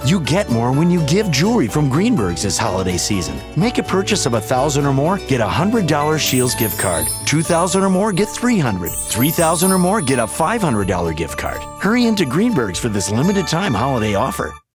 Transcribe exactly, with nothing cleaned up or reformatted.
You get more when you give jewelry from Greenbergs this holiday season. Make a purchase of one thousand dollars or more, get a one hundred dollar Scheels Gift Card. two thousand dollars or more, get three hundred dollars. three thousand dollars or more, get a five hundred dollar gift card. Hurry into Greenbergs for this limited time holiday offer.